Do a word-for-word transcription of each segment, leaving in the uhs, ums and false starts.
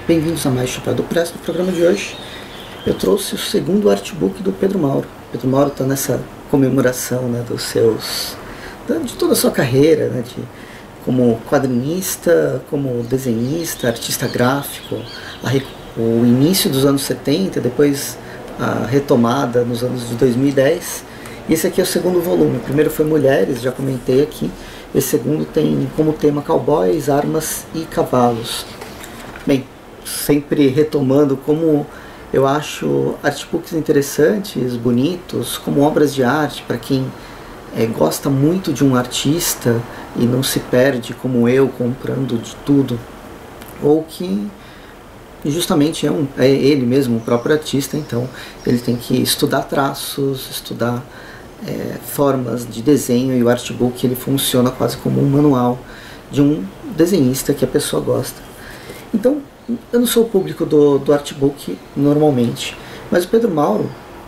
Bem-vindos a mais Chapéu Press. No programa de hoje eu trouxe o segundo artbook do Pedro Mauro. Pedro Mauro está nessa comemoração, né, dos seus, de toda a sua carreira, né, de, como quadrinista, como desenhista, artista gráfico, a, o início dos anos setenta, depois a retomada nos anos de dois mil e dez. E esse aqui é o segundo volume. O primeiro foi Mulheres, já comentei aqui. Esse segundo tem como tema cowboys, armas e cavalos. Bem, sempre retomando como eu acho artbooks interessantes, bonitos, como obras de arte para quem é, gosta muito de um artista e não se perde como eu comprando de tudo, ou que justamente é, um, é ele mesmo, o próprio artista, então ele tem que estudar traços, estudar é, formas de desenho, e o artbook ele funciona quase como um manual de um desenhista que a pessoa gosta. Então, eu não sou o público do, do artbook normalmente, mas o Pedro Mauro,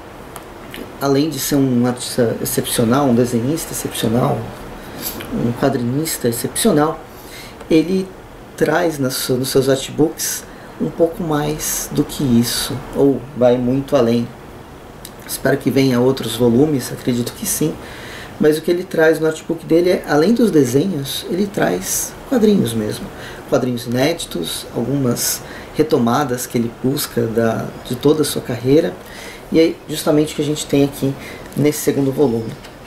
além de ser um artista excepcional, um desenhista excepcional, um quadrinista excepcional, ele traz nas, nos seus artbooks um pouco mais do que isso, ou vai muito além. Espero que venha outros volumes, acredito que sim, mas o que ele traz no artbook dele é, além dos desenhos, ele traz quadrinhos mesmo. Quadrinhos inéditos, algumas retomadas que ele busca da, de toda a sua carreira, e é justamente o que a gente tem aqui nesse segundo volume.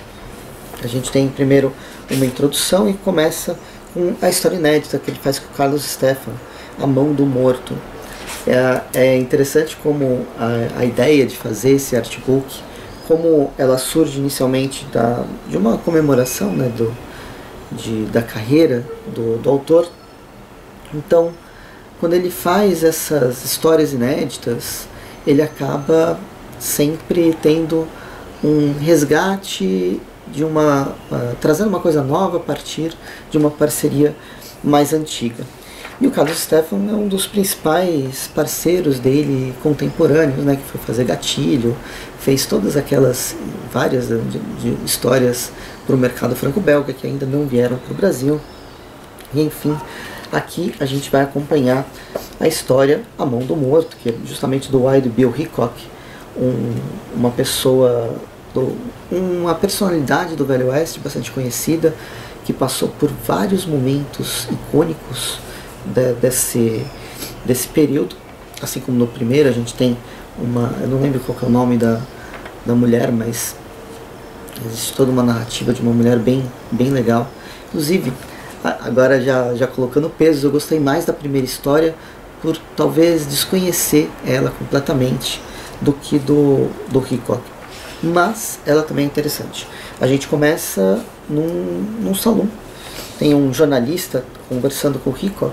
A gente tem primeiro uma introdução e começa com a história inédita que ele faz com o Carlos Stefan, A Mão do Morto. É, é interessante como a, a ideia de fazer esse artbook, como ela surge inicialmente da, de uma comemoração, né, do, de, da carreira do, do autor. Então, quando ele faz essas histórias inéditas, ele acaba sempre tendo um resgate de uma, uh, trazendo uma coisa nova a partir de uma parceria mais antiga. E o Carlos Stefan é um dos principais parceiros dele contemporâneos, né, que foi fazer Gatilho, fez todas aquelas várias de, de histórias para o mercado franco-belga que ainda não vieram para o Brasil. E enfim, aqui a gente vai acompanhar a história A Mão do Morto, que é justamente do Wild Bill Hickok, um, uma pessoa, do, uma personalidade do Velho Oeste bastante conhecida, que passou por vários momentos icônicos de, desse, desse período. Assim como no primeiro a gente tem uma, eu não lembro qual que é o nome da, da mulher, mas existe toda uma narrativa de uma mulher bem, bem legal. Inclusive, agora já, já colocando peso, eu gostei mais da primeira história por talvez desconhecer ela completamente do que do, do Hickok. Mas ela também é interessante. A gente começa num, num salão. Tem um jornalista conversando com o Hickok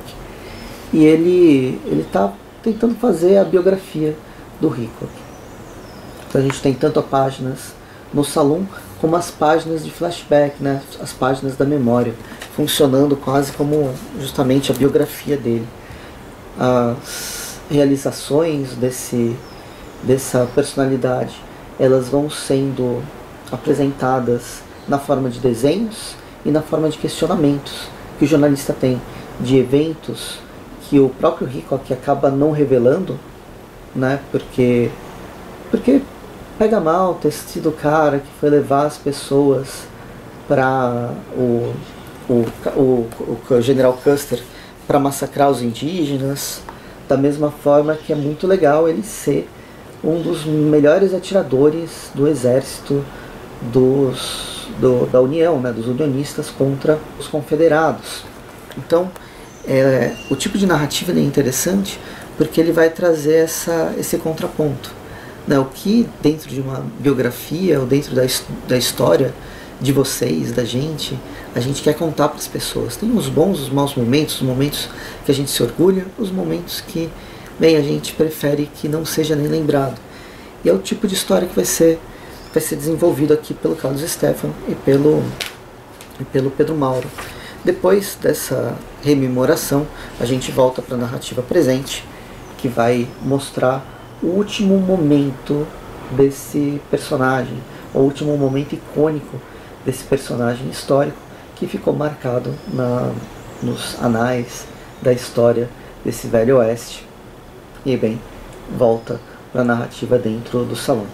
e ele ele está tentando fazer a biografia do Hickok. Então a gente tem tanto as páginas no salão como as páginas de flashback, né, as páginas da memória, funcionando quase como justamente a biografia dele. As realizações desse, dessa personalidade, elas vão sendo apresentadas na forma de desenhos e na forma de questionamentos que o jornalista tem de eventos que o próprio Hickok acaba não revelando, né, porque, porque pega mal ter sido o cara que foi levar as pessoas para o, o, o, o general Custer para massacrar os indígenas, da mesma forma que é muito legal ele ser um dos melhores atiradores do exército dos, do, da União, né, dos unionistas contra os confederados. Então, é, o tipo de narrativa é interessante porque ele vai trazer essa, esse contraponto. Né, o que dentro de uma biografia ou dentro da, da história de vocês, da gente, a gente quer contar para as pessoas. Tem os bons, os maus momentos, os momentos que a gente se orgulha, os momentos que, bem, a gente prefere que não seja nem lembrado. E é o tipo de história que vai ser, vai ser desenvolvido aqui pelo Carlos Stefan e pelo, e pelo Pedro Mauro. Depois dessa rememoração, a gente volta para a narrativa presente, que vai mostrar o último momento desse personagem, o último momento icônico desse personagem histórico que ficou marcado na, nos anais da história desse Velho Oeste. E aí, bem, volta para a narrativa dentro do salão.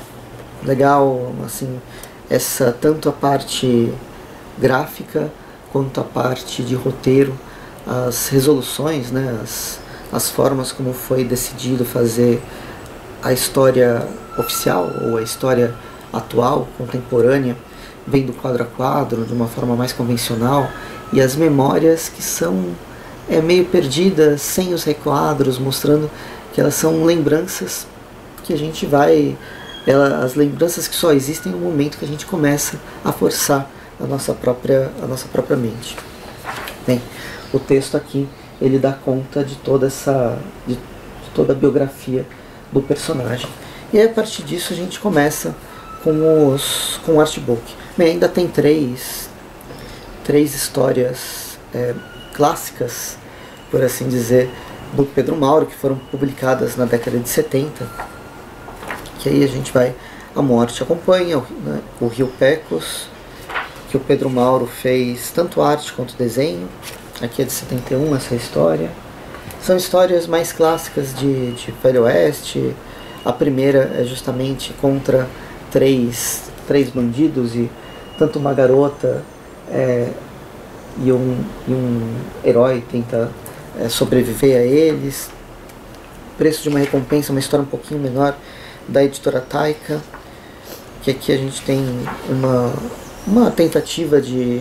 Legal, assim, essa tanto a parte gráfica quanto a parte de roteiro, as resoluções, né, as, as formas como foi decidido fazer a história oficial ou a história atual, contemporânea, vem do quadro a quadro, de uma forma mais convencional, e as memórias que são é, meio perdidas, sem os requadros, mostrando que elas são lembranças que a gente vai... Ela, as lembranças que só existem no momento que a gente começa a forçar a nossa própria, a nossa própria mente. Bem, o texto aqui, ele dá conta de toda essa, de, de toda a biografia do personagem. E aí, a partir disso a gente começa com, os, com o artbook. Bem, ainda tem três, três histórias é, clássicas, por assim dizer, do Pedro Mauro, que foram publicadas na década de setenta. Que aí a gente vai, A Morte Acompanha, né, o Rio Pecos, que o Pedro Mauro fez tanto arte quanto desenho. Aqui é de setenta e um essa história. São histórias mais clássicas de, de Velho Oeste. A primeira é justamente contra três, três bandidos, e tanto uma garota é, e, um, e um herói tenta é, sobreviver a eles. Preço de uma Recompensa, uma história um pouquinho menor, da editora Taika, que aqui a gente tem uma, uma tentativa de,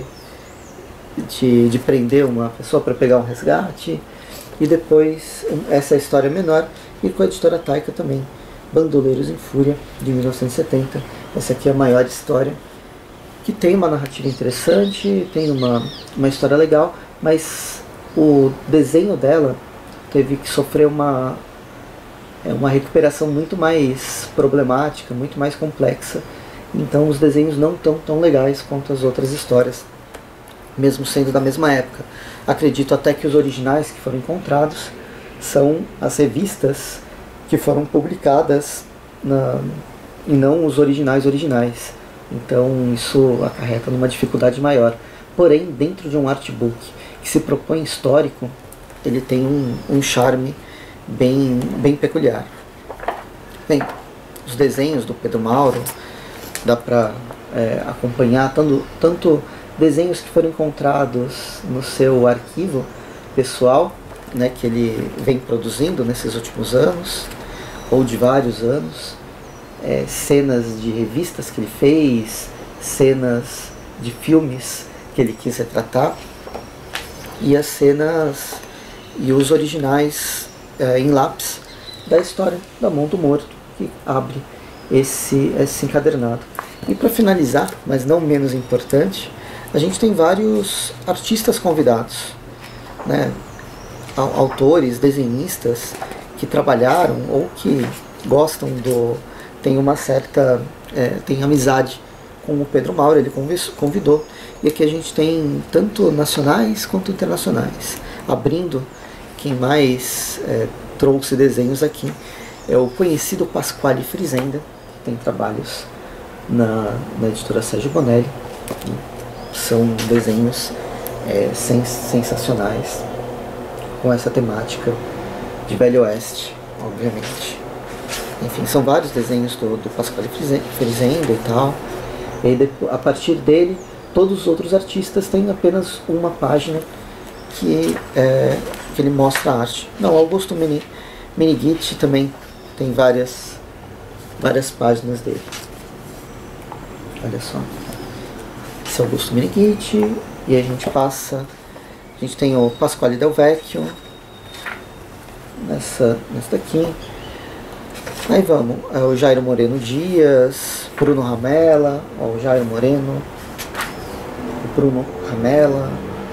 de, de prender uma pessoa para pegar um resgate, e depois essa história menor, e com a editora Taika também, Bandoleiros em Fúria, de mil novecentos e setenta. Essa aqui é a maior história, que tem uma narrativa interessante, tem uma, uma história legal, mas o desenho dela teve que sofrer uma É uma recuperação muito mais problemática, muito mais complexa. Então os desenhos não estão tão legais quanto as outras histórias, mesmo sendo da mesma época. Acredito até que os originais que foram encontrados são as revistas que foram publicadas na, e não os originais originais. Então isso acarreta numa dificuldade maior. Porém, dentro de um artbook que se propõe histórico, ele tem um, um charme Bem, bem peculiar. Bem, os desenhos do Pedro Mauro dá para é, acompanhar tanto, tanto desenhos que foram encontrados no seu arquivo pessoal, né, que ele vem produzindo nesses últimos anos, ou de vários anos, é, cenas de revistas que ele fez, cenas de filmes que ele quis retratar, e as cenas e os originais É, em lápis da história da Mão do Morto, que abre esse, esse encadernado. E para finalizar, mas não menos importante, a gente tem vários artistas convidados, né? Autores, desenhistas que trabalharam ou que gostam do... tem uma certa... É, tem amizade com o Pedro Mauro, ele convidou. E aqui a gente tem tanto nacionais quanto internacionais. Abrindo, quem mais é, trouxe desenhos aqui é o conhecido Pasquale Frizenda, que tem trabalhos na, na editora Sérgio Bonelli. São desenhos é, sens sensacionais, com essa temática de Velho Oeste, obviamente. Enfim, são vários desenhos do, do Pasquale Frizenda e tal. E aí, a partir dele, todos os outros artistas têm apenas uma página que, é, que ele mostra a arte. Não, Augusto Meneghetti também tem várias, várias páginas dele. Olha só. Esse é Augusto Meneghetti. E a gente passa... A gente tem o Pasquale Del Vecchio. Nessa, nessa daqui. Aí vamos. É o Jairo Moreno Dias. Bruno Ramella. Ó, o Jairo Moreno. O Bruno Ramella.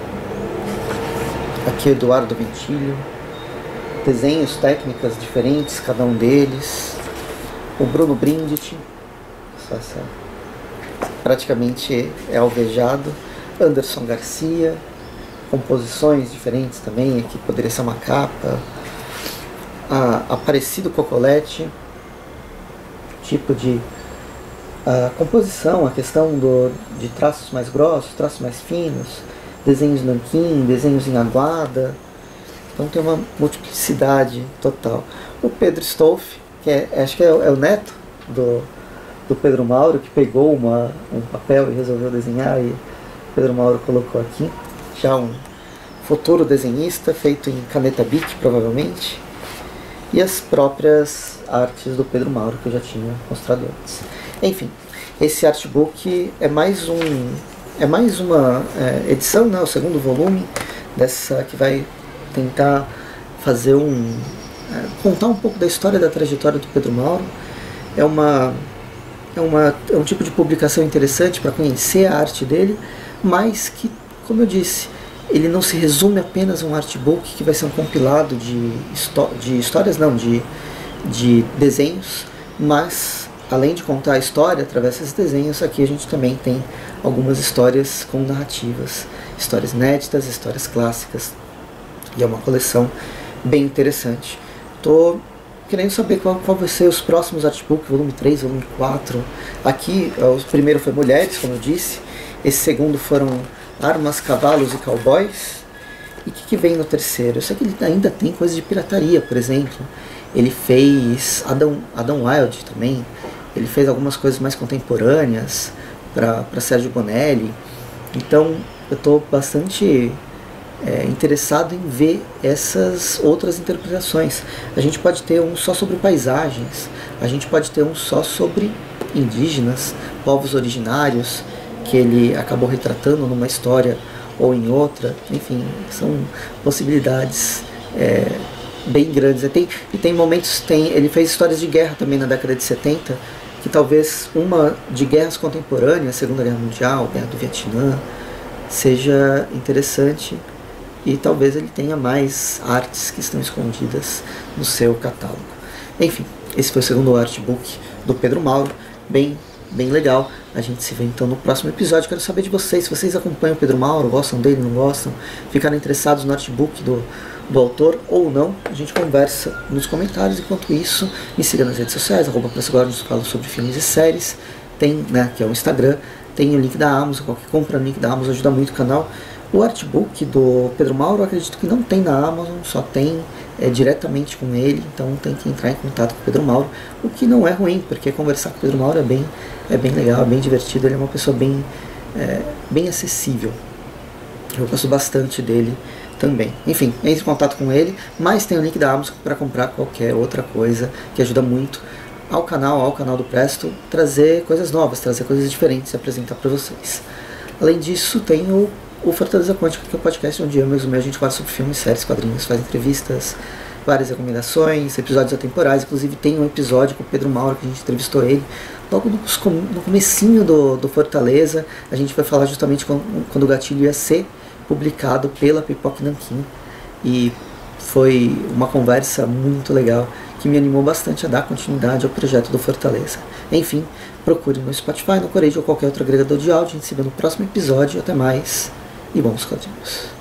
Aqui Eduardo Ventilho. Desenhos, técnicas diferentes, cada um deles. O Bruno Brindit. Essa, praticamente é alvejado. Anderson Garcia. Composições diferentes também. Aqui poderia ser uma capa. A Aparecido Cocolete. Tipo de a composição, a questão do, de traços mais grossos, traços mais finos. Desenhos nanquim, desenhos em aguada. Então tem uma multiplicidade total. O Pedro Stolf, que é, acho que é, é o neto do, do Pedro Mauro, que pegou uma, um papel e resolveu desenhar, e Pedro Mauro colocou aqui. Já um futuro desenhista, feito em caneta Bic, provavelmente. E as próprias artes do Pedro Mauro, que eu já tinha mostrado antes. Enfim, esse artbook é mais um é mais uma é, edição, né, o segundo volume dessa, que vai tentar fazer um é, contar um pouco da história da trajetória do Pedro Mauro. É uma é uma é um tipo de publicação interessante para conhecer a arte dele, mas que, como eu disse, ele não se resume apenas a um artbook que vai ser um compilado de, de histórias, não, de, de desenhos, mas além de contar a história através desses desenhos, aqui a gente também tem algumas histórias com narrativas, histórias inéditas, histórias clássicas, e é uma coleção bem interessante. Estou querendo saber qual, qual vai ser os próximos artbooks, volume três, volume quatro. Aqui, o primeiro foi Mulheres, como eu disse, esse segundo foram Armas, Cavalos e Cowboys. E o que, que vem no terceiro? Eu sei que ele ainda tem coisa de pirataria, por exemplo. Ele fez Adam, Adam Wilde também. Ele fez algumas coisas mais contemporâneas para Sérgio Bonelli. Então eu estou bastante é, interessado em ver essas outras interpretações. A gente pode ter um só sobre paisagens, a gente pode ter um só sobre indígenas, povos originários, que ele acabou retratando numa história ou em outra. Enfim, são possibilidades é, bem grandes. E tem, e tem momentos, tem, ele fez histórias de guerra também na década de setenta, que talvez uma de guerras contemporâneas, Segunda Guerra Mundial, Guerra do Vietnã, seja interessante, e talvez ele tenha mais artes que estão escondidas no seu catálogo. Enfim, esse foi o segundo artbook do Pedro Mauro, bem bem legal. A gente se vê então no próximo episódio. Quero saber de vocês, se vocês acompanham o Pedro Mauro, gostam dele, não gostam, ficaram interessados no artbook do, do autor ou não. A gente conversa nos comentários. Enquanto isso, me siga nas redes sociais, arroba Pressagora, onde eu falo sobre filmes e séries. Tem, né, que é o Instagram, tem o link da Amazon, qualquer compra no link da Amazon ajuda muito o canal. O artbook do Pedro Mauro, eu acredito que não tem na Amazon, só tem é, diretamente com ele, então tem que entrar em contato com o Pedro Mauro, o que não é ruim, porque conversar com o Pedro Mauro é bem, é bem legal, é bem divertido, ele é uma pessoa bem, é, bem acessível. Eu gosto bastante dele também. Enfim, entre em contato com ele, mas tem o link da Amazon para comprar qualquer outra coisa, que ajuda muito ao canal, ao canal do Presto, trazer coisas novas, trazer coisas diferentes e apresentar para vocês. Além disso, tem o O Fortaleza Quântica, que é o podcast onde eu mesmo a gente fala sobre filmes, séries, quadrinhos, faz entrevistas, várias recomendações, episódios atemporais. Inclusive tem um episódio com o Pedro Mauro, que a gente entrevistou ele logo no, no comecinho do, do Fortaleza. A gente vai falar justamente quando, quando o Gatilho ia ser publicado pela Pipoca Nanquim, e foi uma conversa muito legal que me animou bastante a dar continuidade ao projeto do Fortaleza. Enfim, procure no Spotify, no Correio ou qualquer outro agregador de áudio. A gente se vê no próximo episódio. Até mais e bons quadrinhos.